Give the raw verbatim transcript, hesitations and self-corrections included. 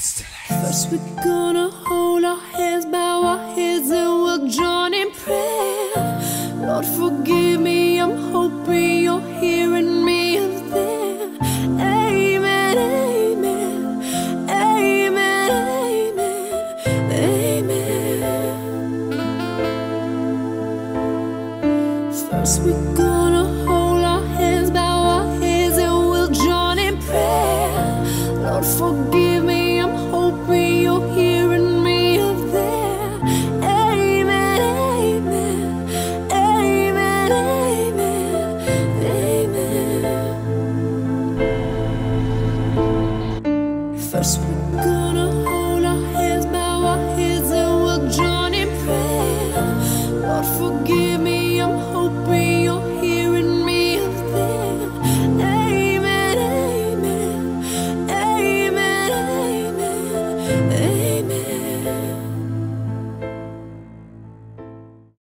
First we're gonna hold our hands, bow our heads, and we'll join in prayer. Lord, forgive me, I'm hoping you're hearing me up there. Amen, amen, amen, amen, amen. First we're gonna hold our hands, bow our heads, and we'll join in prayer. Lord, forgive me, I'm hoping you're hearing me up there. Amen, amen, amen, amen, amen. First we're gonna